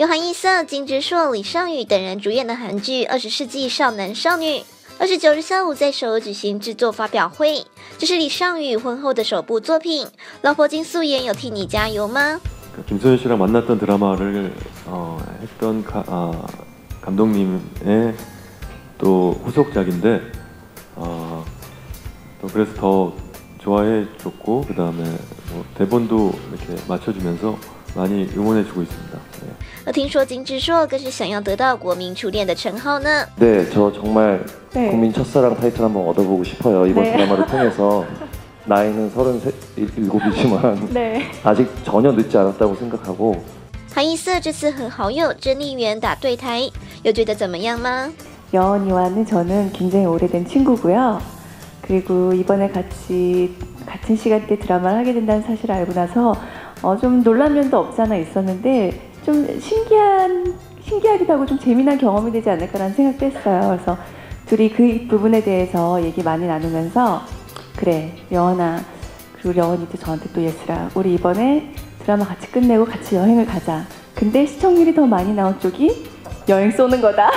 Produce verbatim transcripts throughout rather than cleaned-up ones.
由韩艺瑟、金智硕、李尚宇等人主演的韩剧《二十世纪少男少女》，二十九日下午在首尔举行制作发表会。这是李尚宇婚后的首部作品，老婆金素妍有替你加油吗？ 김소연 씨랑 만났던 드라마를 어, 했던 가, 아, 감독님의 또 후속작인데 어, 또 그래서 더 좋아해 줬고 그 다음에 뭐 대본도 이렇게 맞춰주면서 많이 응원해주고 있습니다. 네. 而听说金智硕更是想要得到国民初恋的称号呢。 네, 저 정말 네. 국민 첫사랑 타이틀 한번 얻어보고 싶어요. 이번 네. 드라마를 통해서. 나이는 서른일곱이지만 네. 아직 전혀 늦지 않았다고 생각하고. 韩艺瑟这次和好友甄丽媛打对台，有觉得怎么样吗？ 여원이와는 저는 굉장히 오래된 친구고요. 그리고 이번에 같이 같은 시간대 드라마를 하게 된다는 사실을 알고 나서 어, 좀 놀란 면도 없지 않아 있었는데 좀 신기한 신기하기도 하고 좀 재미난 경험이 되지 않을까라는 생각도 했어요. 그래서 둘이 그 부분에 대해서 얘기 많이 나누면서 그래, 여원아, 그리고 여원이도 저한테 또 예슬아, 우리 이번에 드라마 같이 끝내고 같이 여행을 가자. 근데 시청률이 더 많이 나온 쪽이 여행 쏘는 거다.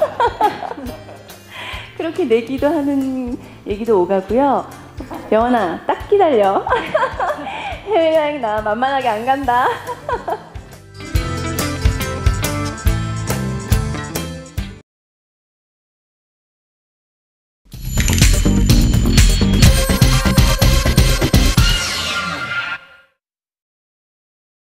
그렇게 내기도 하는 얘기도 오가고요. 여원아, 딱 기다려. 해외여행 나 만만하게 안 간다.